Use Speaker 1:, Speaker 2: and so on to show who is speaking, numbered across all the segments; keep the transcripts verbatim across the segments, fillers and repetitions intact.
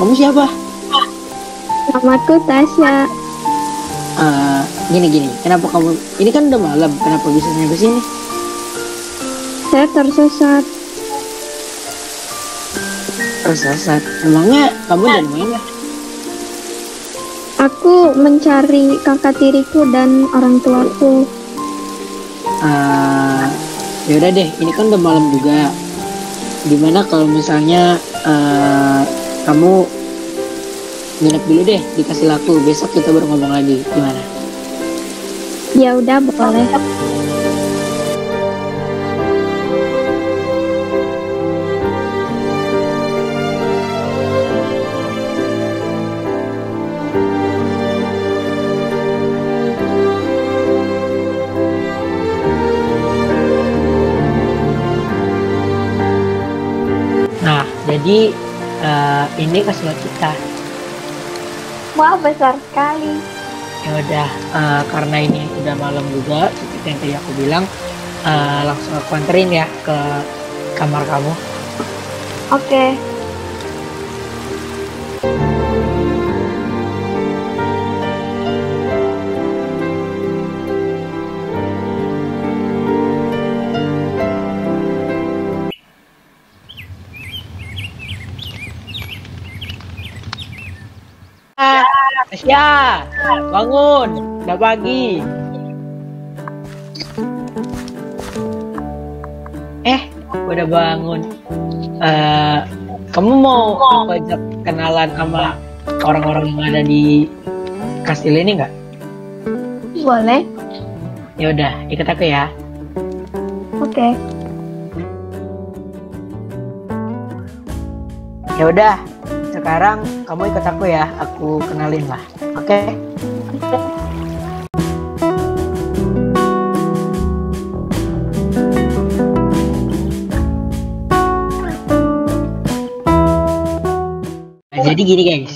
Speaker 1: kamu siapa?
Speaker 2: Namaku Tasya.
Speaker 1: Uh, gini gini, kenapa kamu? Ini kan udah malam, kenapa bisa sampai sini?
Speaker 2: Saya tersesat.
Speaker 1: Tersesat? Emangnya kamu dari mana?
Speaker 2: Aku mencari kakak tiriku dan orang tuaku.
Speaker 1: Uh, ya udah deh, ini kan udah malam juga. Gimana kalau misalnya uh, kamu nginep dulu deh, dikasih laku, besok kita baru ngomong lagi, gimana?
Speaker 2: Ya udah, boleh.
Speaker 1: Nah, jadi uh, ini kasih lihat kita.
Speaker 2: Wah, besar sekali.
Speaker 1: Ya udah, uh, karena ini udah malam juga, seperti yang tadi aku bilang, uh, langsung aku anterin ya ke kamar kamu.
Speaker 2: Oke. Okay.
Speaker 1: Tasya, bangun, udah pagi. Eh, udah bangun. Uh, kamu mau aku ajak kenalan sama orang-orang yang ada di kastil ini nggak?
Speaker 2: Boleh.
Speaker 1: Ya udah, ikut aku ya.
Speaker 2: Oke. Okay.
Speaker 1: Ya udah. Sekarang kamu ikut aku ya, aku kenalin lah, oke? Okay? Nah, jadi gini guys.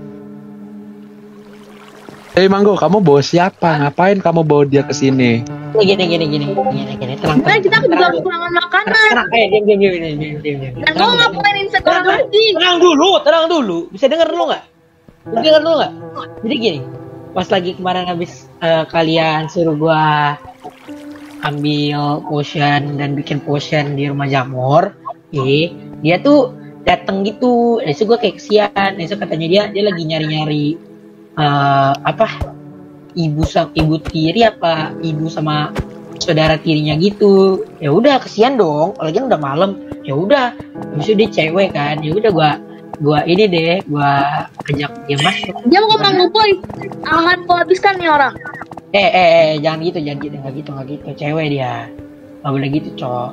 Speaker 3: Hei Manggo, kamu bawa siapa? Ngapain kamu bawa dia ke sini?
Speaker 1: Gini gini gini gini gini tenang.
Speaker 4: Nah, kita juga kekurangan makanan.
Speaker 1: Tenang, eh diam diam diam diam diam diam.
Speaker 4: Dan kamu ngapain sekarang lagi?
Speaker 1: Tenang dulu, tenang dulu. Bisa denger dulu nggak? Bisa denger dulu nggak? Jadi gini, pas lagi kemarin habis uh, kalian suruh gua ambil potion dan bikin potion di rumah jamur, eh dia tuh dateng gitu. Besok gua kayak kesian. Besok katanya dia dia lagi nyari-nyari uh, apa? Ibu sama ibu tiri apa ibu sama saudara tirinya gitu. Ya udah kesian dong, apalagi udah malam. Ya udah, habis itu dia cewek kan. Ya udah gua gua ini deh, gua ajak dia masuk.
Speaker 4: Dia mau ngomong boy, akan kau habiskan nih orang.
Speaker 1: Eh eh, eh jangan gitu, jangan gitu, nggak gitu, nggak gitu. Cewek dia, nggak boleh gitu, cowok.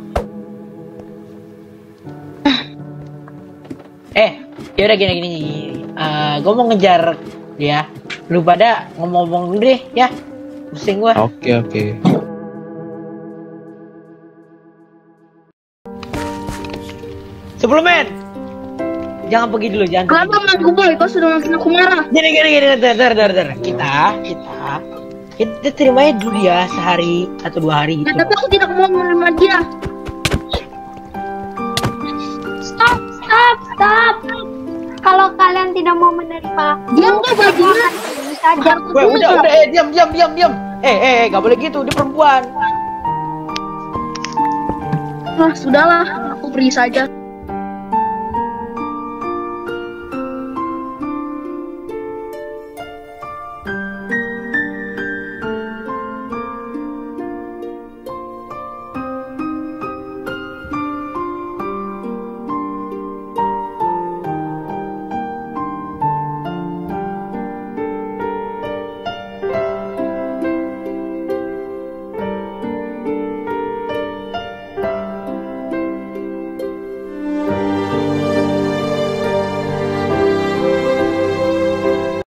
Speaker 1: eh, ya udah gini gini. Uh, gua mau ngejar dia. Lu pada ngomong-ngomong dulu deh ya, pusing gua.
Speaker 3: Oke oke.
Speaker 1: Suplemen, jangan pergi dulu, jangan.
Speaker 4: Kenapa Manggu boy? Kau sudah makin aku marah.
Speaker 1: Gini gini gini, dar dar dar dar. Kita kita kita terima aja dulu ya sehari atau dua hari gitu.
Speaker 4: Nah, tapi aku tidak mau menerima dia.
Speaker 2: Stop, stop, stop. Kalau kalian tidak mau menerima,
Speaker 4: diam kau bajingan.
Speaker 2: Saja.
Speaker 1: Weh, udah udah, eh diam diam diam diam. Eh eh eh, nggak boleh gitu, dia perempuan.
Speaker 4: Nah, sudahlah, aku pergi saja.